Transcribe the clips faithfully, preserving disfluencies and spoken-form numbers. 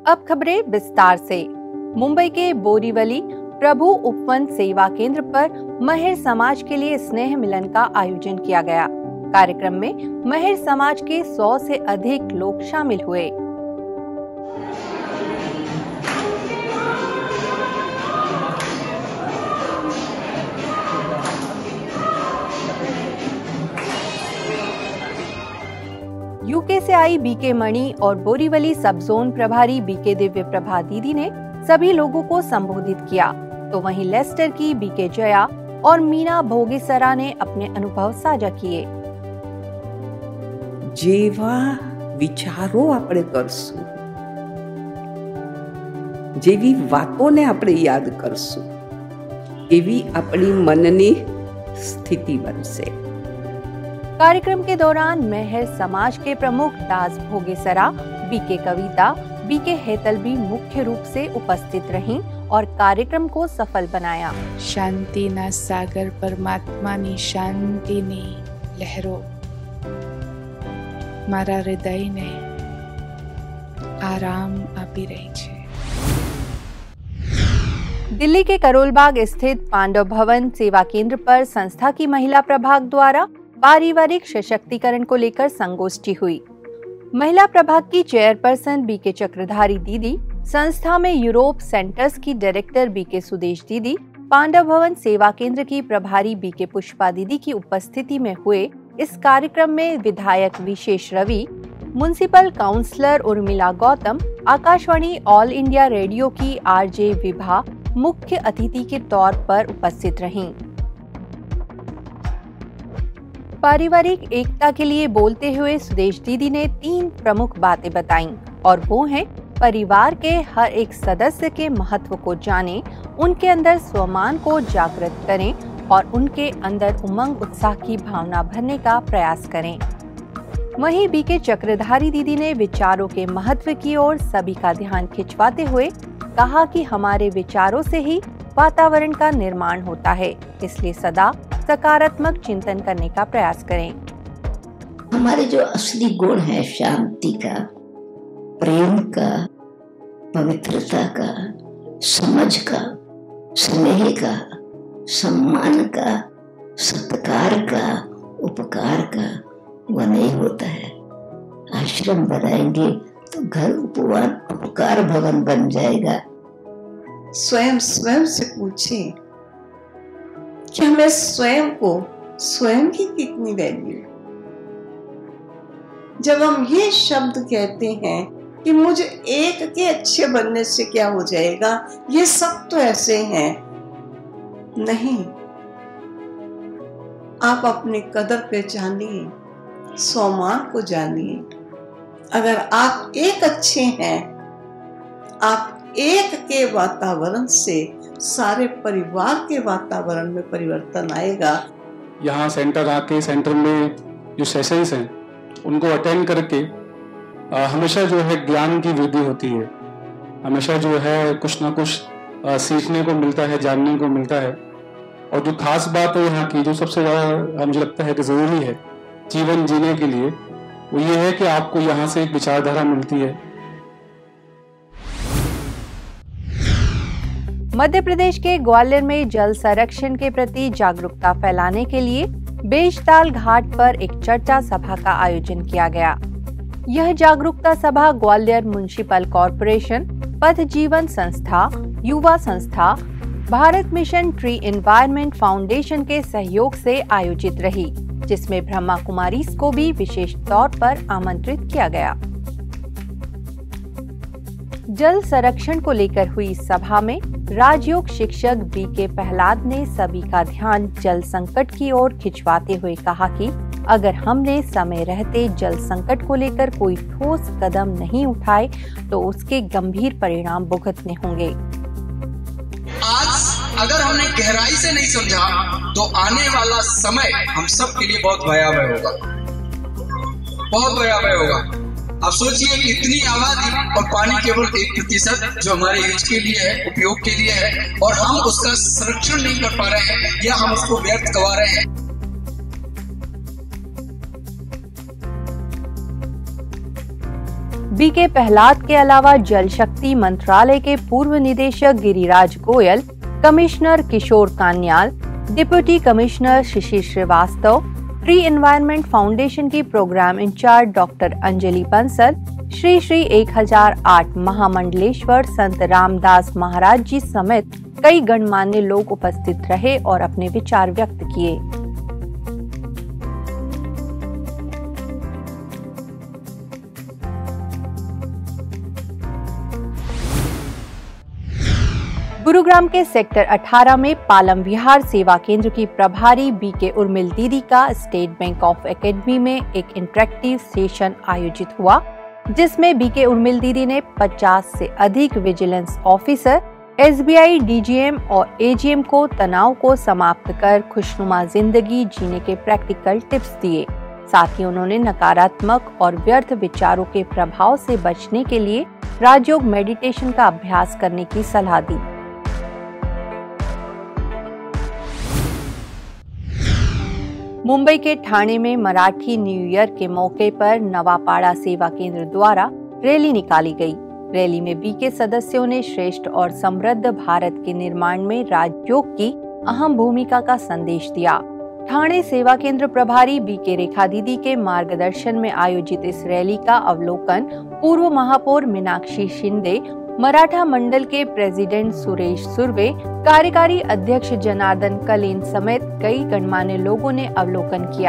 अब खबरें विस्तार से। मुंबई के बोरीवली प्रभु उपवन सेवा केंद्र पर महिर समाज के लिए स्नेह मिलन का आयोजन किया गया। कार्यक्रम में महिर समाज के सौ से अधिक लोग शामिल हुए। यूके से आई बीके मणि और बोरीवली सब जोन प्रभारी बीके दिव्य प्रभा दीदी ने सभी लोगों को संबोधित किया, तो वहीं लेस्टर की बीके जया और मीना भोगीसरा ने अपने अनुभव साझा किए। जेवा विचारो આપણે કરશું, જેવી વાતોને આપણે યાદ કરશું, એવી આપણી મનની સ્થિતિ બનશે। कार्यक्रम के दौरान महिर समाज के प्रमुख दास भोगेसरा, बीके कविता, बीके हेतल भी मुख्य रूप से उपस्थित रहीं और कार्यक्रम को सफल बनाया। शांतिना सागर परमात्मानी शांतिनी लहरो मारा हृदयने आराम आपी रही छे। दिल्ली के करोलबाग स्थित पांडव भवन सेवा केंद्र पर संस्था की महिला प्रभाग द्वारा पारिवारिक सशक्तिकरण को लेकर संगोष्ठी हुई। महिला प्रभाग की चेयरपर्सन बीके चक्रधारी दीदी, संस्था में यूरोप सेंटर्स की डायरेक्टर बीके सुदेश दीदी, पांडव भवन सेवा केंद्र की प्रभारी बीके पुष्पा दीदी की उपस्थिति में हुए इस कार्यक्रम में विधायक Vishesh Ravi, municipal councillor Urmila Gautam, Akashvani all India radio की आरजे विभा मुख्य अतिथि के तौर पर उपस्थित रहीं। पारिवारिक एकता के लिए बोलते हुए सुदेश दीदी ने तीन प्रमुख बातें बताईं और वो हैं परिवार के हर एक सदस्य के महत्व को जानें, उनके अंदर स्वमान को जागृत करें और उनके अंदर उमंग उत्साह की भावना भरने का प्रयास करें। वहीं बीके चक्रधारी दीदी ने विचारों के महत्व की ओर सभी का ध्यान खिंचवाते हुए कहा कि हमारे विचारों से ही वातावरण का निर्माण होता है, इसलिए सदा सकारात्मक चिंतन करने का प्रयास करें। हमारे जो असली गुण है शांति का, प्रेम का, पवित्रता का, समझ का, स्नेह का, सम्मान का, सत्कार का, उपकार का, वह नहीं होता है। आश्रम बनाएंगे तो घर उपवन उपकार भवन बन जाएगा। स्वयं स्वयं से पूछें कि हमें स्वयं को स्वयं की कितनी वैल्यू। जब हम ये शब्द कहते हैं कि मुझे एक के अच्छे बनने से क्या हो जाएगा, ये सब तो ऐसे हैं, नहीं। आप अपनी कदर पहचानिए, सम्मान को जानिए। अगर आप एक अच्छे हैं, आप एक के वातावरण से सारे परिवार के वातावरण में परिवर्तन आएगा। यहाँ सेंटर आके सेंटर में जो सेशंस हैं उनको अटेंड करके आ, हमेशा जो है ज्ञान की वृद्धि होती है, हमेशा जो है कुछ ना कुछ आ, सीखने को मिलता है, जानने को मिलता है। और जो खास बात है यहाँ की, जो सबसे ज़्यादा मुझे लगता है कि ज़रूरी है जीवन जीने के लिए, वो ये है कि आपको यहाँ से एक विचारधारा मिलती है। मध्य प्रदेश के ग्वालियर में जल संरक्षण के प्रति जागरूकता फैलाने के लिए बेजताल घाट पर एक चर्चा सभा का आयोजन किया गया। यह जागरूकता सभा ग्वालियर म्युनिसिपल कॉरपोरेशन, पथ जीवन संस्था, युवा संस्था, Bharat mission tree environment foundation के सहयोग से आयोजित रही, जिसमें ब्रह्मा कुमारीज को भी विशेष तौर पर आमंत्रित किया गया। जल संरक्षण को लेकर हुई सभा में राजयोग शिक्षक बीके प्रहलाद ने सभी का ध्यान जल संकट की ओर खिंचवाते हुए कहा कि अगर हमने समय रहते जल संकट को लेकर कोई ठोस कदम नहीं उठाए तो उसके गंभीर परिणाम भुगतने होंगे। आज अगर हमने गहराई से नहीं समझा तो आने वाला समय हम सब के लिए बहुत भयावह होगा, बहुत भयावह होगा। आप सोचिए कि इतनी आबादी और पानी केवल एक प्रतिशत जो हमारे यूज के लिए है, उपयोग के लिए है, और हम उसका संरक्षण नहीं कर पा रहे हैं या हम उसको व्यर्थ गवा रहे हैं। बीके प्रहलाद के अलावा जल शक्ति मंत्रालय के पूर्व निदेशक Giriraj Goyal, commissioner Kishore Kanyal, deputy commissioner Shishir Srivastava, tree environment foundation की programme incharge doctor Anjali Bansal, Shri Shri एक हजार आठ महामंडलेश्वर संत रामदास महाराज जी समेत कई गणमान्य लोग उपस्थित रहे और अपने विचार व्यक्त किए। गुरुग्राम के सेक्टर अठारह में पालम विहार सेवा केंद्र की प्रभारी बीके उर्मिल दीदी का स्टेट बैंक ऑफ एकेडमी में एक इंटरेक्टिव सेशन आयोजित हुआ, जिसमें बीके उर्मिल दीदी ने पचास से अधिक विजिलेंस ऑफिसर, एसबीआई डीजीएम और एजीएम को तनाव को समाप्त कर खुशनुमा जिंदगी जीने के प्रैक्टिकल टिप्स दिए। साथ ही उन्होंने नकारात्मक और व्यर्थ विचारों के प्रभाव से बचने के लिए राजयोग मेडिटेशन का अभ्यास करने की सलाह दी। मुंबई के ठाणे में मराठी न्यू ईयर के मौके पर नवापाड़ा सेवा केंद्र द्वारा रैली निकाली गई। रैली में बीके सदस्यों ने श्रेष्ठ और समृद्ध भारत के निर्माण में राजयोग की अहम भूमिका का संदेश दिया। ठाणे सेवा केंद्र प्रभारी बीके रेखा दीदी के मार्गदर्शन में आयोजित इस रैली का अवलोकन पूर्व महापौर मीनाक्षी शिंदे, मराठा मंडल के प्रेसिडेंट सुरेश सुर्वे, कार्यकारी अध्यक्ष जनार्दन कलीन समेत कई गणमान्य लोगों ने अवलोकन किया।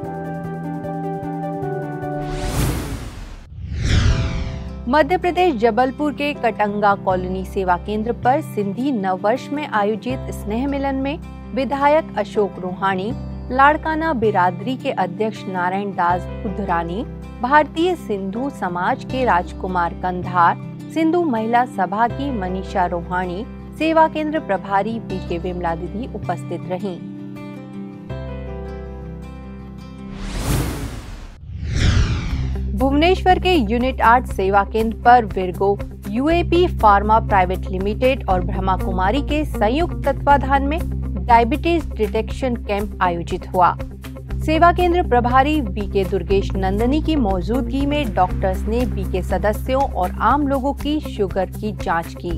मध्य प्रदेश जबलपुर के कटंगा कॉलोनी सेवा केंद्र पर सिंधी नववर्ष में आयोजित स्नेह मिलन में विधायक अशोक रोहाणी, लाड़काना बिरादरी के अध्यक्ष नारायण दास बुद्धरानी, भारतीय सिंधु समाज के राजकुमार कंधार, सिंधु महिला सभा की मनीषा रोहाणी, सेवा केंद्र प्रभारी बीके विमला दीदी उपस्थित रहीं। भुवनेश्वर के यूनिट आठ सेवा केंद्र पर Virgo UAP pharma private limited और ब्रह्मा कुमारी के संयुक्त तत्वाधान में डायबिटीज डिटेक्शन कैंप आयोजित हुआ। सेवा केंद्र प्रभारी बीके दुर्गेश नंदनी की मौजूदगी में डॉक्टर्स ने बीके सदस्यों और आम लोगों की शुगर की जांच की।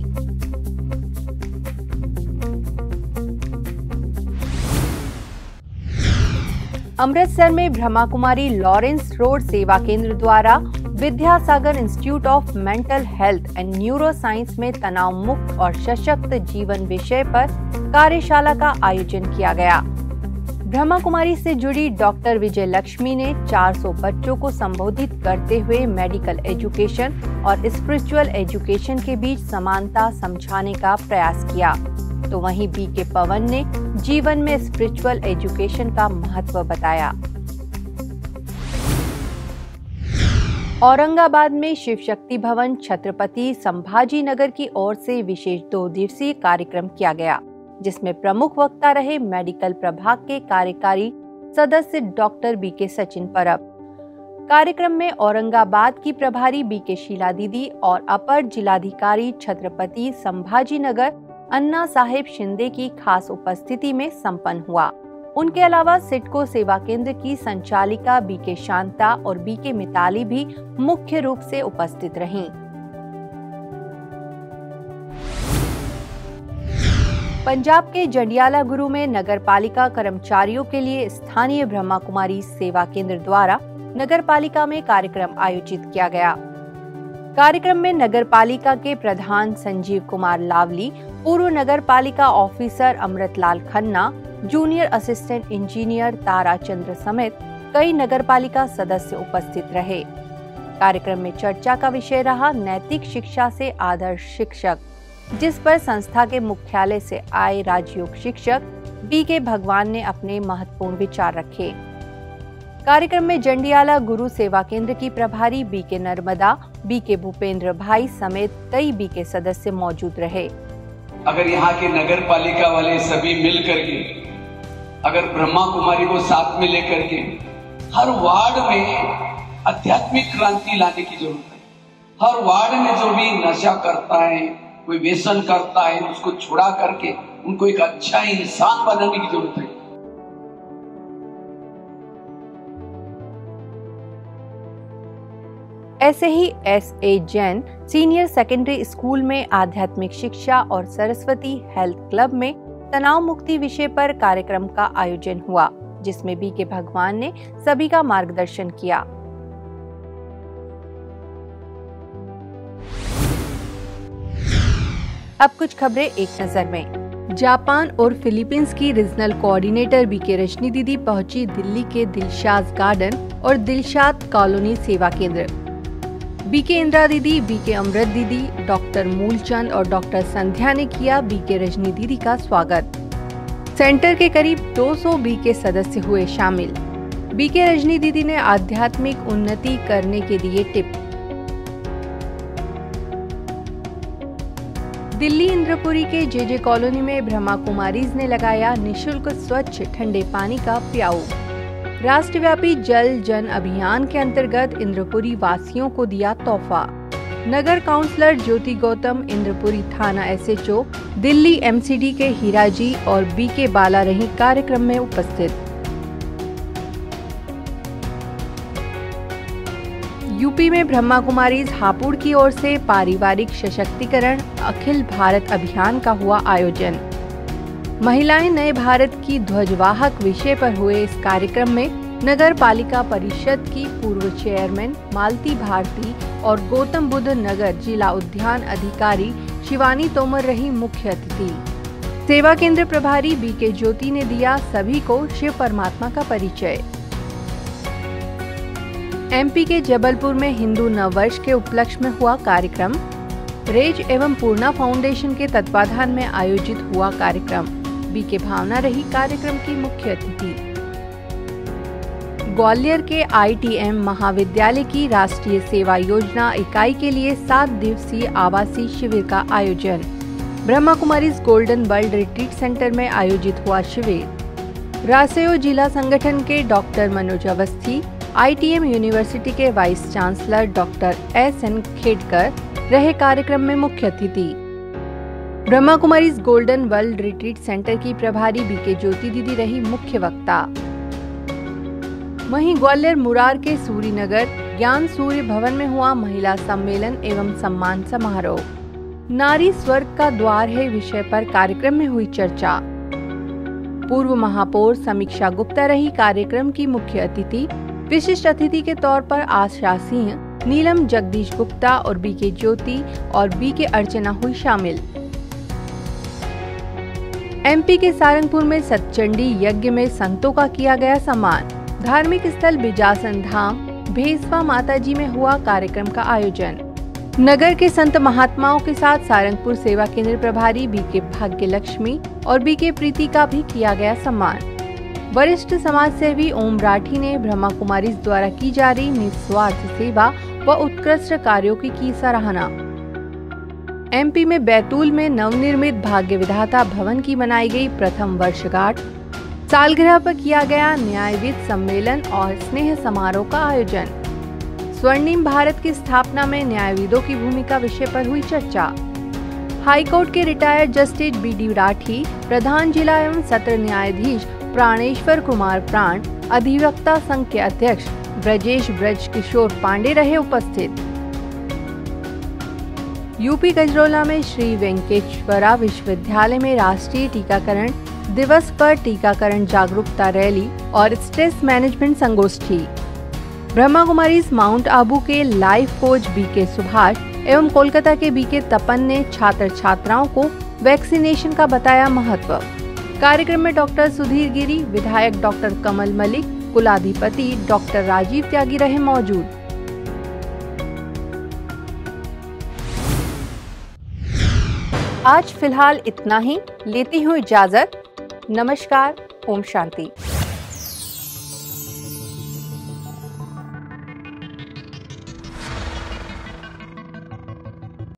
अमृतसर में ब्रह्मा कुमारी लॉरेंस रोड सेवा केंद्र द्वारा Vidyasagar institute of mental health and neuro science में तनाव मुक्त और सशक्त जीवन विषय पर कार्यशाला का आयोजन किया गया। ब्रह्मा कुमारी से जुड़ी डॉक्टर विजय लक्ष्मी ने चार सौ बच्चों को संबोधित करते हुए मेडिकल एजुकेशन और स्पिरिचुअल एजुकेशन के बीच समानता समझाने का प्रयास किया, तो वहीं बीके पवन ने जीवन में स्पिरिचुअल एजुकेशन का महत्व बताया। औरंगाबाद में शिव शक्ति भवन छत्रपति संभाजी नगर की ओर से विशेष दो दिवसीय कार्यक्रम किया गया, जिसमें प्रमुख वक्ता रहे मेडिकल प्रभाग के कार्यकारी सदस्य डॉक्टर बीके सचिन परब। कार्यक्रम में औरंगाबाद की प्रभारी बीके शीला दीदी और अपर जिलाधिकारी छत्रपति संभाजी नगर अन्ना साहेब शिंदे की खास उपस्थिति में संपन्न हुआ। उनके अलावा सिडको सेवा केंद्र की संचालिका बीके शांता और बीके मिताली भी मुख्य रूप से उपस्थित रहीं। पंजाब के जंडियाला गुरु में नगरपालिका कर्मचारियों के लिए स्थानीय ब्रह्मा कुमारी सेवा केंद्र द्वारा नगरपालिका में कार्यक्रम आयोजित किया गया। कार्यक्रम में नगरपालिका के प्रधान संजीव कुमार लावली, पूर्व नगरपालिका officer Amritlal Khanna, junior assistant engineer Tara Chandra समेत कई नगरपालिका सदस्य उपस्थित रहे। कार्यक्रम में चर्चा का विषय रहा नैतिक शिक्षा से आदर्श शिक्षक, जिस पर संस्था के मुख्यालय से आए राजयोग शिक्षक बीके भगवान ने अपने महत्वपूर्ण विचार रखे। कार्यक्रम में जंडियाला गुरु सेवा केंद्र की प्रभारी बीके नर्मदा, बीके भूपेंद्र भाई समेत कई बीके सदस्य मौजूद रहे। अगर यहाँ के नगर पालिका वाले सभी मिल करके अगर ब्रह्मा कुमारी को साथ में लेकर के हर वार्ड में आध्यात्मिक क्रांति लाने की जरूरत है। हर वार्ड में जो भी नशा करता है, कोई व्यसन करता है, उसको छुड़ा करके उनको एक अच्छा इंसान बनाने की जरूरत है। ऐसे ही S A Jain senior secondary school में आध्यात्मिक शिक्षा और सरस्वती हेल्थ क्लब में तनाव मुक्ति विषय पर कार्यक्रम का आयोजन हुआ, जिसमें बी के भगवान ने सभी का मार्गदर्शन किया। अब कुछ खबरें एक नजर में। जापान और फिलीपींस की रीजनल कोऑर्डिनेटर बी के रजनी दीदी पहुंची दिल्ली के दिलशाद गार्डन और दिलशाद कॉलोनी सेवा केंद्र। बी के इंदिरा दीदी, बी के अमृत दीदी, डॉक्टर मूलचंद और डॉक्टर संध्या ने किया बी के रजनी दीदी का स्वागत। सेंटर के करीब दो सौ बी के सदस्य हुए शामिल। बी के रजनी दीदी ने आध्यात्मिक उन्नति करने के दिए टिप। दिल्ली इंद्रपुरी के जे जे कॉलोनी में ब्रह्मा कुमारीज ने लगाया निशुल्क स्वच्छ ठंडे पानी का प्याऊ। राष्ट्रव्यापी जल जन अभियान के अंतर्गत इंद्रपुरी वासियों को दिया तोहफा। नगर काउंसलर ज्योति गौतम, इंद्रपुरी थाना S H O Delhi M C D के हीराजी और बी के बाला रही कार्यक्रम में उपस्थित। यूपी में ब्रह्मा कुमारीज हापुड़ की ओर से पारिवारिक सशक्तिकरण अखिल भारत अभियान का हुआ आयोजन। महिलाएं नए भारत की ध्वजवाहक विषय पर हुए इस कार्यक्रम में नगर पालिका परिषद की पूर्व चेयरमैन मालती भारती और गौतम बुद्ध नगर जिला उद्यान अधिकारी शिवानी तोमर रही मुख्य अतिथि। सेवा केंद्र प्रभारी बी के ज्योति ने दिया सभी को शिव परमात्मा का परिचय। एम पी के जबलपुर में हिंदू नववर्ष के उपलक्ष्य में हुआ कार्यक्रम। रेज एवं पूर्णा फाउंडेशन के तत्वाधान में आयोजित हुआ कार्यक्रम। बी के भावना रही कार्यक्रम की मुख्य अतिथि। ग्वालियर के आई टी एम महाविद्यालय की राष्ट्रीय सेवा योजना इकाई के लिए सात दिवसीय आवासीय शिविर का आयोजन। Brahma Kumaris golden world retreat centre में आयोजित हुआ शिविर। रासेओ जिला संगठन के doctor Manoj Awasthi, I T M university के vice chancellor doctor S N Khedkar रहे कार्यक्रम में मुख्य अतिथि। Brahma Kumaris golden world retreat centre की प्रभारी बी के ज्योति दीदी रही मुख्य वक्ता। वहीं ग्वालियर मुरार के सूरीनगर ज्ञान सूर्य भवन में हुआ महिला सम्मेलन एवं सम्मान समारोह। नारी स्वर्ग का द्वार है विषय पर कार्यक्रम में हुई चर्चा। पूर्व महापौर समीक्षा गुप्ता रही कार्यक्रम की मुख्य अतिथि। विशिष्ट अतिथि के तौर पर आशा सिंह, नीलम जगदीश गुप्ता और बी के ज्योति और बी के अर्चना हुई शामिल। एम पी के सारंगपुर में सतचंडी यज्ञ में संतों का किया गया सम्मान। धार्मिक स्थल बिजासन धाम भेसवा माताजी में हुआ कार्यक्रम का आयोजन। नगर के संत महात्माओं के साथ सारंगपुर सेवा केंद्र प्रभारी बी के भाग्य लक्ष्मी और बी के प्रीति का भी किया गया सम्मान। वरिष्ठ समाज सेवी ओम राठी ने ब्रह्मा कुमारीज द्वारा की जा रही निस्वार्थ सेवा व उत्कृष्ट कार्यों की की सराहना। एम पी में बैतूल में नवनिर्मित भाग्य विधाता भवन की बनाई गई प्रथम वर्षगांठ। सालगिरह पर किया गया न्यायविद सम्मेलन और स्नेह समारोह का आयोजन। स्वर्णिम भारत की स्थापना में न्यायविदों की भूमिका विषय पर हुई चर्चा। हाईकोर्ट के retired justice B D Rathi, प्रधान जिला एवं सत्र न्यायाधीश प्राणेश्वर कुमार प्राण, अधिवक्ता संघ के अध्यक्ष ब्रजेश ब्रज किशोर पांडे रहे उपस्थित। यूपी गजरौला में श्री वेंकटेश्वरा विश्वविद्यालय में राष्ट्रीय टीकाकरण दिवस पर टीकाकरण जागरूकता रैली और स्ट्रेस मैनेजमेंट संगोष्ठी। ब्रह्मा कुमारीज माउंट आबू के लाइफ कोच बी के सुभाष एवं कोलकाता के बी के तपन ने छात्र छात्राओं को वैक्सीनेशन का बताया महत्व। कार्यक्रम में डॉक्टर सुधीर गिरी, विधायक डॉक्टर कमल मलिक, कुलाधिपति डॉक्टर राजीव त्यागी रहे मौजूद। आज फिलहाल इतना ही। लेती हूँ इजाजत। नमस्कार। ओम शांति।